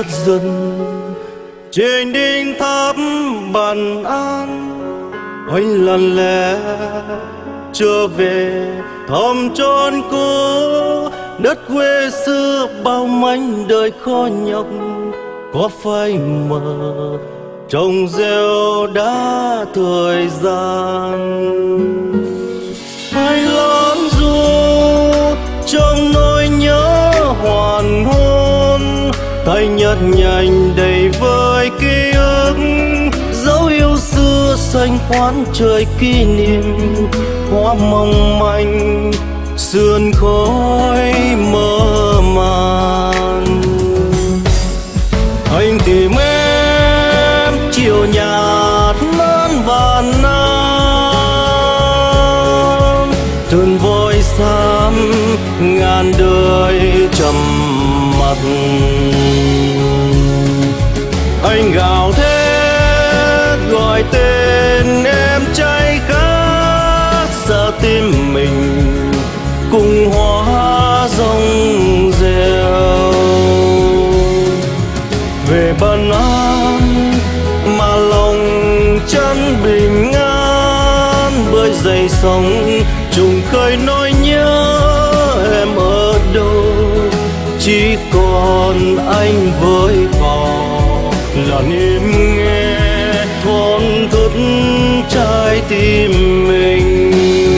nhớt dần trên đỉnh tháp bàn an. Anh lặng lẽ trở về thăm chốn cũ, đất quê xưa bao mảnh đời khó nhọc. Có phai mờ trồng rêu đã thời gian, hay lắm dù trong nỗi nhớ hoàn hôn. Tay nhợt nhành đầy vơi ký ức, dấu yêu xưa xanh khoán trời kỷ niệm. Hoa mong manh sườn khói mơ màng. Anh tìm em chiều nhạt nắng vàn nam, từng vội xám ngàn đời trầm mặc. Anh gào thét gọi tên em cháy khát, sợ tim mình cùng hóa rong rêu. Về bần an mà lòng chân bình an, bơi dậy sóng trùng khơi nỗi nhớ. Em ở đâu chỉ còn anh với cỏ, là niềm nghe thổn thức trái tim mình.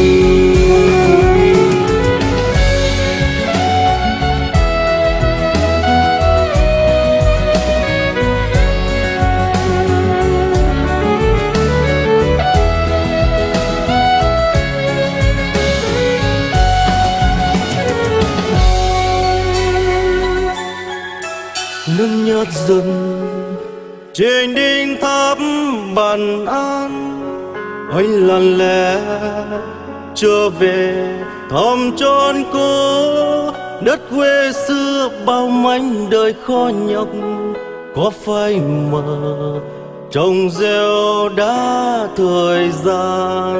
Nước nhớt dần trên đỉnh tháp bàn an. Anh lặng lẽ trở về thăm chốn cũ, đất quê xưa bao mảnh đời khó nhọc. Có phai mờ trồng rêu đã thời gian,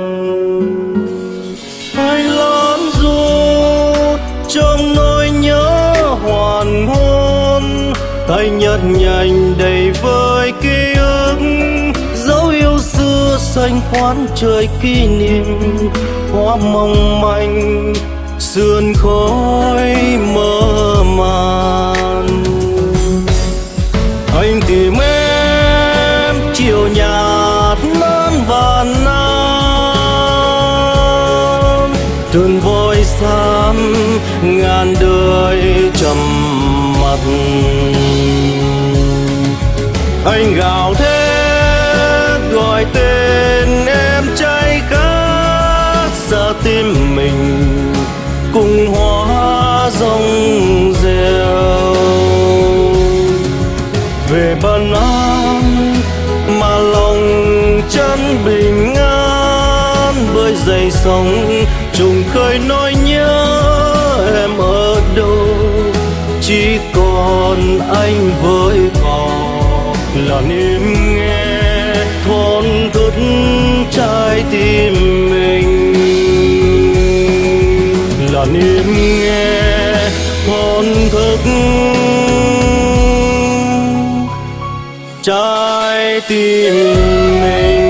hay lắm dù trong nỗi nhớ hoàn hôn. Tay nhợt nhành đầy vơi ký ức, dấu yêu xưa xanh khoán trời kỷ niệm. Hoa mong manh sườn khói mơ màng. Anh tìm em chiều nhạt nắng vàn nam, từng vội xám ngàn đời trầm mặc. Anh gào thét gọi tên em cháy khát, sợ tim mình cùng hóa rong rêu. Về bần an mà lòng chân bình an, bơi dậy sóng trùng khơi nỗi nhớ. Em ở đâu chỉ còn anh với cỏ, là niềm nghe thổn thức trái tim mình. Là niềm nghe thổn thức trái tim mình.